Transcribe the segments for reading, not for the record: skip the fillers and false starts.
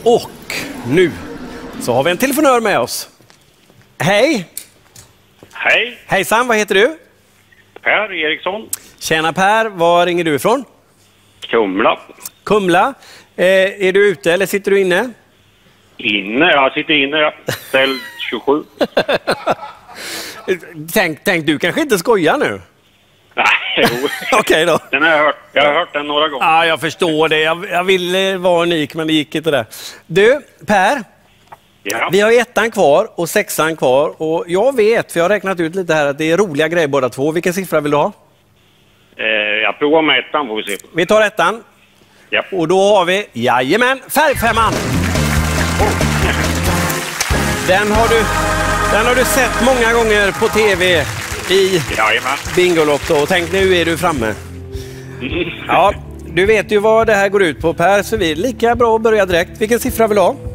Och nu så har vi en telefonör med oss. Hej! Hej! Hejsan, vad heter du? Per Eriksson. Tjena Per, var ringer du ifrån? Kumla. Kumla. Är du ute eller sitter du inne? Inne, jag sitter inne. Ja. Ställ 27. Tänk, du kanske inte skojar nu? Nej, jo. Okej då. Den har jag hört. Jag har hört den några gånger. Ja, jag förstår det. Jag ville vara unik, men det gick inte där. Du, Per. Ja. Vi har 1:an kvar och 6:an kvar. Och jag vet, för jag har räknat ut lite här, att det är roliga grejer båda två. Vilken siffra vill du ha? Jag provar med 1:an, får vi se. Vi tar 1:an. Ja. Och då har vi, jajamän, färgfemman. Den har du sett många gånger på tv i Bingolotto. Och tänk, nu är du framme. Ja, du vet ju vad det här går ut på, Per, så vi är lika bra att börja direkt. Vilken siffra vill du ha?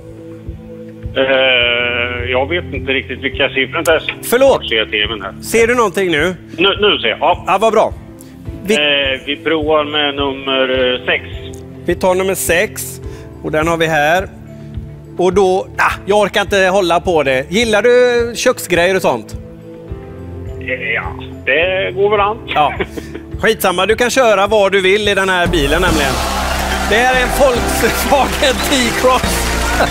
Jag vet inte riktigt vilka siffror det är. Förlåt. Ser TV:n här. Ser du någonting nu? Nu ser jag. Ja, vad bra. Vi provar med nummer 6. Vi tar nummer 6 och den har vi här. Och då, jag orkar inte hålla på det. Gillar du köksgrejer och sånt? Ja, det går väl an. Ja. Skitsamma, du kan köra var du vill i den här bilen nämligen. Det här är en Volkswagen T-Cross.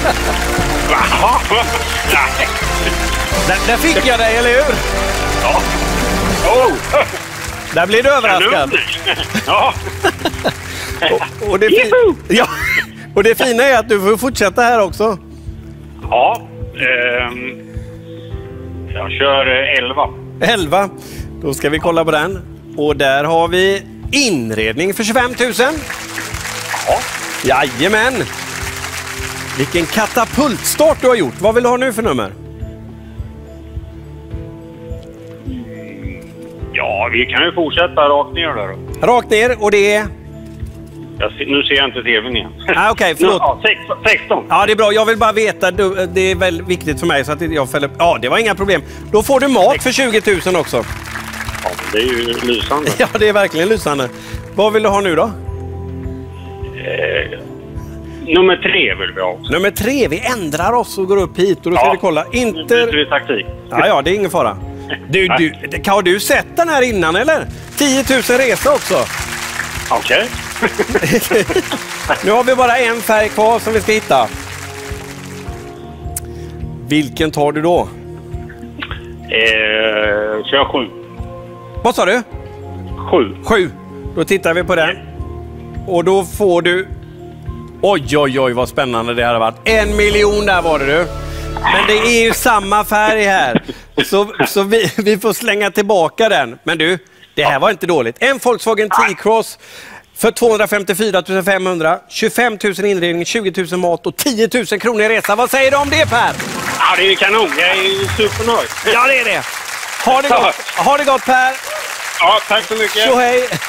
Där fick jag dig, eller hur? Ja. Där blir du överraskad. Ja. Och det fina är att du får fortsätta här också. Ja. Jag kör 11. 11. Då ska vi kolla på den. Och där har vi inredning för 25 000. Ja. Jajamän. Vilken katapultstart du har gjort. Vad vill du ha nu för nummer? Ja, vi kan ju fortsätta rakt ner där då. Rakt ner, och det är... Nu ser jag inte TV:n igen. Okej, förlåt. Ja, 16. Ja, det är bra. Jag vill bara veta, det är väl viktigt för mig så att jag fäller... Ja, det var inga problem. Då får du mat för 20 000 också. Ja, det är ju lysande. Ja, det är verkligen lysande. Vad vill du ha nu då? Nummer 3 vill vi ha. Nummer 3, vi ändrar oss och går upp hit och då ska vi kolla. Nu byter vi taktik. Ja, det är ingen fara. Har du sett den här innan eller? 10 000 resa också. Okej. Nu har vi bara en färg kvar som vi ska hitta. Vilken tar du då? Kör 7. Vad sa du? 7. Då tittar vi på den. Och då får du... Oj, vad spännande det här har varit. 1 miljon där var det, du. Men det är ju samma färg här. Så vi får slänga tillbaka den. Men du, det här var inte dåligt. En Volkswagen T-Cross för 254 500, 25 000 inredning, 20 000 mat och 10 000 kronor i resa. Vad säger du om det, Per? Ja, det är kanon. Jag är supernöjd. Ja, det är det. Ha det gott, Per. Ja, tack så mycket. Så hej.